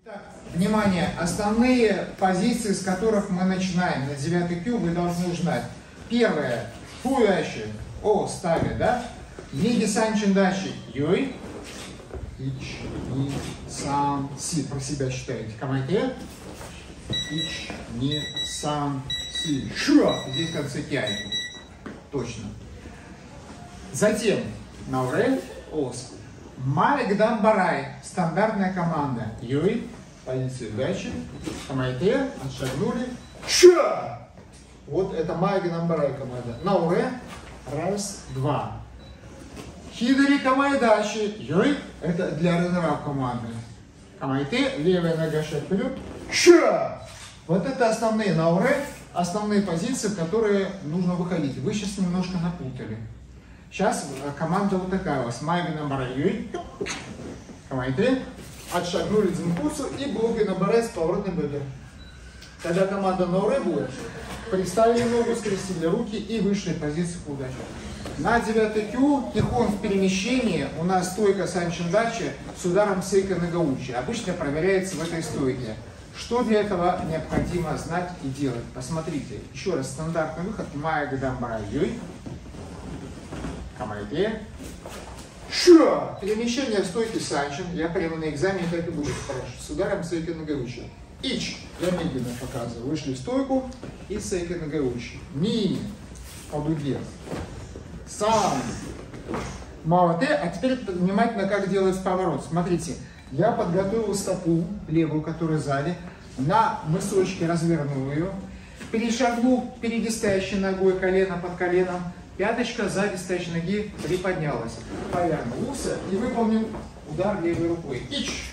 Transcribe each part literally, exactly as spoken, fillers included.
Так, внимание, основные позиции, с которых мы начинаем на девятый кью, вы должны узнать. Первое, фуящи, о, ставит, да? Ниги санчин дачи, юй, ич, ни, сан, си, про себя считаете, камайте, ич, ни, сан, си, шуа, здесь в конце тяй, точно. Затем, навре, ос. Малик Барай, стандартная команда. Юй, позиция дачи, камайте, отшагнули. Ша! Вот это Малик Барай команда. Науре, раз, два. Хидари камайдачи. Юй, это для ренера команды. Камайте, левая нога шаг вперед. Ша! Вот это основные науре, основные позиции, в которые нужно выходить. Вы сейчас немножко напутали. Сейчас команда вот такая у вас. Майги на барай, комайте, отшагнули дзинкусу и блоки на барай с поворотным бедер. Когда команда на уре будет, приставили ногу, скрестили руки и вышли в позицию удачи. На девятый кью тихон в перемещении у нас стойка санчин дачи с ударом сейка нагаучи. Обычно проверяется в этой стойке. Что для этого необходимо знать и делать? Посмотрите. Еще раз, стандартный выход. Майги на барай. Камайте. Ша! Перемещение в стойке санчин. Я прямо на экзамене так и буду спрашивать. С ударом сейка нагаучи. Ич. Я медленно показываю. Вышли в стойку и сейка нагаучи. Ни. По дуге. Сан. Малате. А теперь внимательно, как делается поворот. Смотрите. Я подготовил стопу, левую, которая сзади. На мысочке развернул ее. Перешагнул впереди стоящей ногой, колено под коленом. Пяточка сзади стоящей ноги приподнялась. Повернулся и выполнил удар левой рукой. Ич.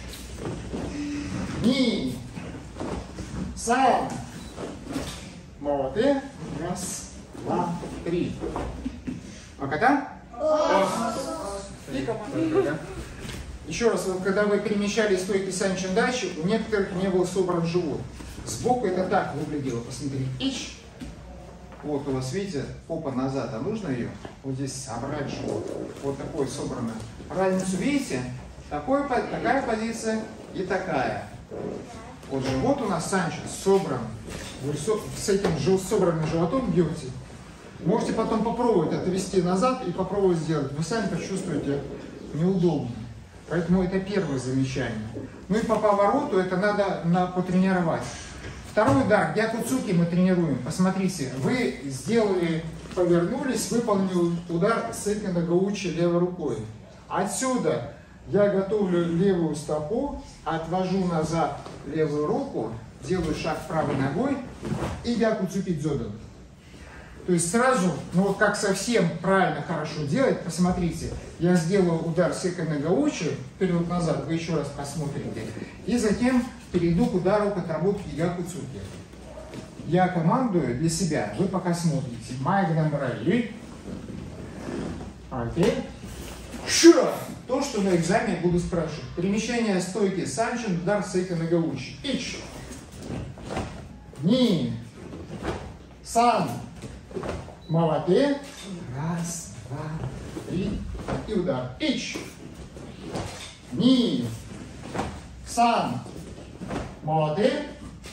Ни. Сан. Молоте. Раз, два, три. Аката? И команда. Еще раз, вот, когда вы перемещались в стойке санчин дачи, у некоторых не был собран живот. Сбоку это так выглядело. Посмотрите. Ич. Вот у вас, видите, попа назад, а нужно ее вот здесь собрать живот. Вот такой собранный. Разницу видите? Такой, такая позиция и такая. Вот живот у нас санчин собран. Вы с этим собранным животом бьете. Можете потом попробовать отвести назад и попробовать сделать. Вы сами почувствуете неудобно. Поэтому это первое замечание. Ну и по повороту это надо на, потренировать. Второй удар, гякуцуки мы тренируем. Посмотрите, вы сделали, повернулись, выполнили удар сейка нагаучи левой рукой. Отсюда я готовлю левую стопу, отвожу назад левую руку, делаю шаг правой ногой и гякуцуки дзёдан. То есть сразу, ну вот как совсем правильно хорошо делать, посмотрите, я сделаю удар сейка нагаучи, вперед-назад, вы еще раз посмотрите, и затем перейду к удару к отработке гякуцуки. Я командую для себя, вы пока смотрите. Майга на барай. Окей. Ша! То, что на экзамене буду спрашивать. Перемещение стойки санчин, удар сейка нагаучи. Ич. Ни. Сан. Молоте. Раз, два, три. И удар. Ич. Ни. Сан. Молоте.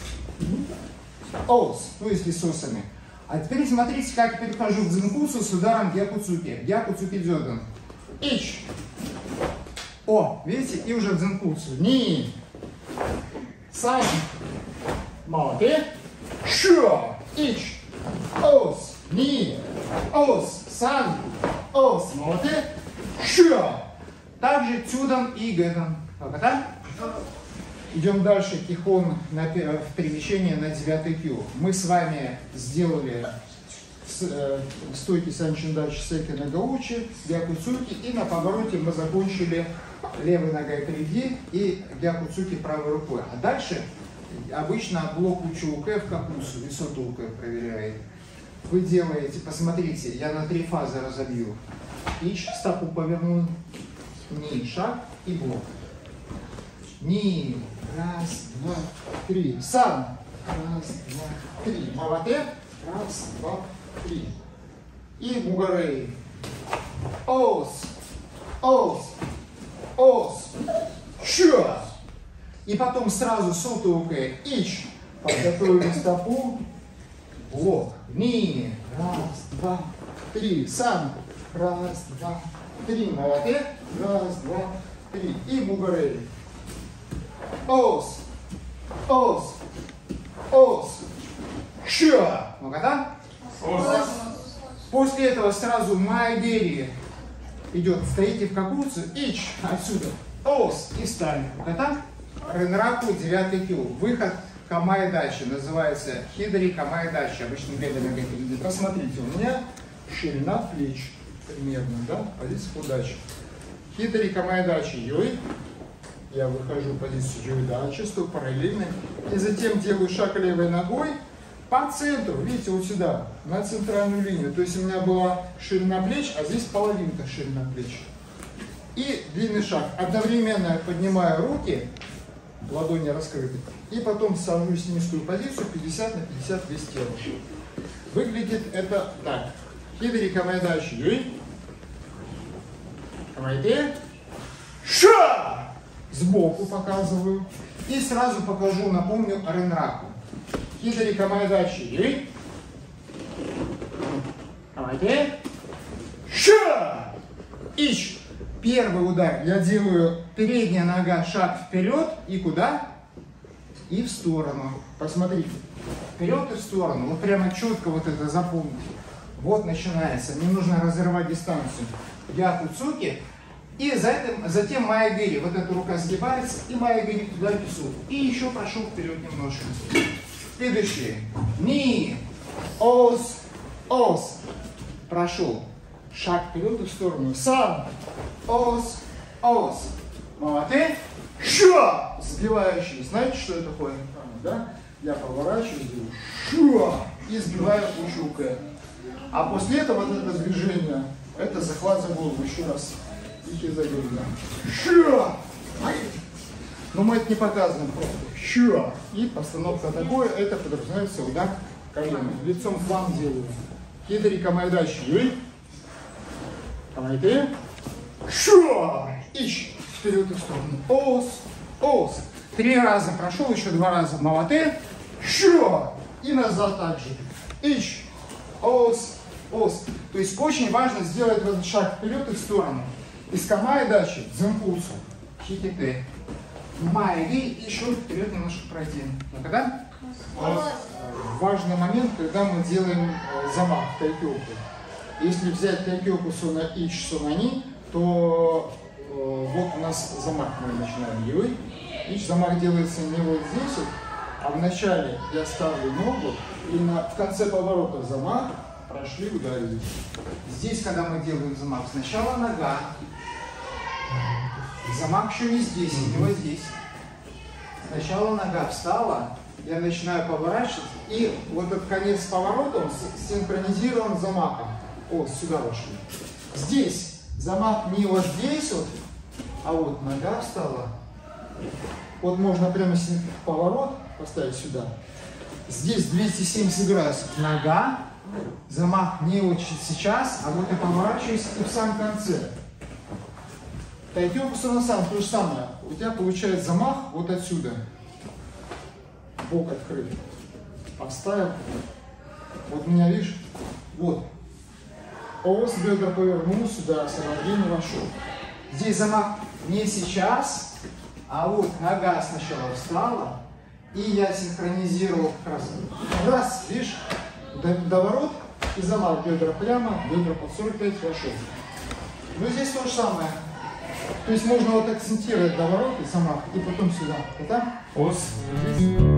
Ос. То есть лисосами. А теперь смотрите, как я перехожу в дзинкусу с ударом гякуцуки. Гякуцуки дзёдан. Ич. О, видите? И уже в дзинкусу. Ни. Сан. Молоте. Ша. Ич. Ос. Ни. Ос. Сан. Ос. Молоте. Ша. Также тюдан и гэдан. Как это? Идем дальше, тихон на, в перемещение на девятый кью. Мы с вами сделали с, э, стойки санчин дачи сейка нагаучи, гякуцуки, и на повороте мы закончили левой ногой впереди и гякуцуки правой рукой. А дальше обычно блок учуке в капусу, высоту уке проверяет. Вы делаете, посмотрите, я на три фазы разобью. Ич, стопу повернул, ни, шаг и блок. Ни. Раз, два, три. Сан. Раз, два, три. Молоте. Раз, два, три. И мугарей. Ос. Ос. Ос. Ша. И потом сразу сутулкой. Ич. Подготовили стопу. Блок. Ни. Раз, два, три. Сам. Раз, два, три. Молодец. Раз, два, три. И бугорели. Ос. Ос. Ос. Ща. Ну-ка, да? Ос. После этого сразу майдери идет. Стоите в кагуцу. Ич. Отсюда. Ос. И встали. Ну-ка, да? Ренраку девятый кю. Выход камай дачи. Называется хидри камай дачи. Обычно бедрами говорят. Посмотрите, у меня ширина плеч. Примерно, да? Позиция удачи. Хидри камай дачи. Юй. Я выхожу в позицию юй дачи. Стою параллельно. И затем делаю шаг левой ногой по центру. Видите, вот сюда. На центральную линию. То есть у меня была ширина плеч, а здесь половинка ширина плеч. И длинный шаг. Одновременно я поднимаю руки. Ладони раскрыты. И потом сажусь в низкую позицию пятьдесят на пятьдесят вес тела. Выглядит это так. Хидри камай дачи. Юй. Камайте. Ша! Сбоку показываю. И сразу покажу, напомню, ренраку. Хидри камай дачи. Юй. Камайте. Ша! Ич. Первый удар я делаю передняя нога, шаг вперед и куда? И в сторону. Посмотрите. Вперед и в сторону. Вот прямо четко вот это запомните. Вот начинается. Не нужно разрывать дистанцию. Я куцуки. И затем, затем майгири. Вот эта рука сгибается. И майгири туда несу. И еще прошел вперед немножко. Следующее. Ни. Ос. Ос. Прошел. Шаг вперед и в сторону. Сам. Ос. Ос. Молодец. Ша. Сбивающий. Знаете, что это такое? Да? Я поворачиваю, делаю. Ша. И сбиваю ушукой. А после этого вот это движение, это захват за голову. Еще раз. И заговорим. Ша. Но мы это не показываем просто. Ша. И постановка такое, это подразумевается удар коленом. Лицом к вам делаю. Хидри камай дачи. Камайте. Ша. Ич. Вперед и в сторону. Ос. Ос. Три раза прошел, еще два раза. Молодец. Ша. И назад также. Ич. Ос. Ос. То есть очень важно сделать этот шаг вперед и в сторону. Из камай дачи дзенпусу. Хитите. Майри. Еще вперед немножко пройти. Ну когда? Важный момент, когда мы делаем замах тайкёку. Если взять тайкёку сона ич сонани, то э, вот у нас замах мы начинаем делать. Ич замах делается не вот здесь, вот, а вначале я ставлю ногу и на, в конце поворота замах прошли, ударили. Здесь, когда мы делаем замах, сначала нога, замах еще не здесь, не вот здесь. Сначала нога встала, я начинаю поворачиваться, и вот этот конец поворота он синхронизирован с замахом. О, сюда вошли. Здесь замах не вот здесь вот, а вот нога встала. Вот можно прямо поворот поставить сюда. Здесь двести семьдесят градусов. Нога, замах не вот сейчас, а вот я поворачиваюсь и в самом конце. Тайкёку сона-сан то же самое. У тебя получается замах вот отсюда. Бок открыт. Поставил. Вот меня видишь? Вот. Ос, бедра повернул сюда, освобождение вошел. Здесь замах не сейчас, а вот нога сначала встала, и я синхронизировал как раз. Раз, видишь, доворот и замах бедра прямо, бедра под сорок пять вошел. Ну здесь то же самое. То есть можно вот акцентировать доворот и замах, и потом сюда. Это? Ос. Здесь.